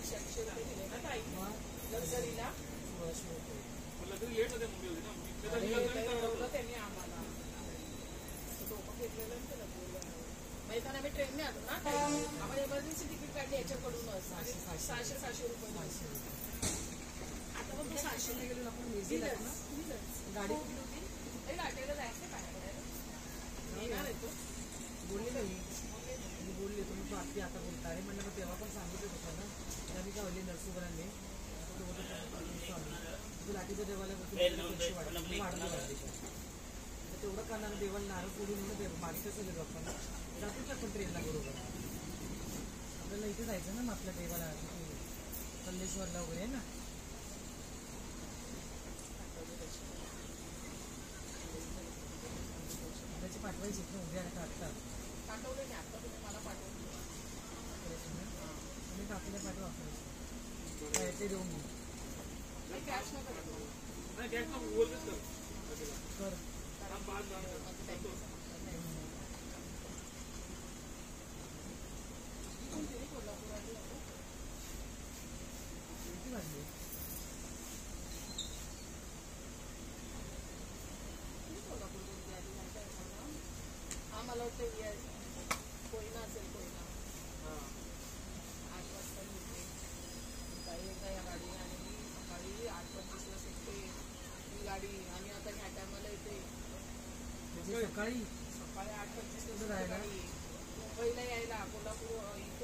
700 रुपये दिले ना ताई लक्झरीला. लेट होते मुंबई ना त्यांनी आम्हाला डोकं घेतलेलं मैदान. आम्ही ट्रेनने आलो ना, आम्हाला इमर्जन्सी तिकीट काढली याच्याकडूनच 600 रुपये. आता मग 600 गेलो आपण गाडी कुठली होती लाटेला जायचं पाण्याकडे येणार आहे तो बोलली ना मी बोलली तुम्ही बाकी आता बोलता आहे म्हणलं. मग तेव्हा पण सांगितलं होतं ना त्यांनी का हल्ली नरसुवरांनी लाटीच्या देवाला पैसे वाढले तेवढं करणार देवाला नारळ फोडून मागे कसं गेलो आपण जातोच आपण ट्रेनला बरोबर. आपल्याला इथे जायचं ना मग आपल्या देवाला कल्लेश्वरला वगैरे ना. त्याची पाठवायची ना उद्या काढतात. पाठवलं नाही आता तुम्ही मला पाठवलं तुम्ही कापीला पाठवा आपल्याला ते देऊन घेऊ. कॅश न कर किती वाजले? मला वाटतं कोयना असेल कोयना 8 वाजता निघते काही एकदा या गाडी आणि मी सकाळी 8:25 सुटते ही गाडी आणि आता ह्या टायमाला येते सकाळी 8:25 गाडी मुंबईला यायला कोल्हापूर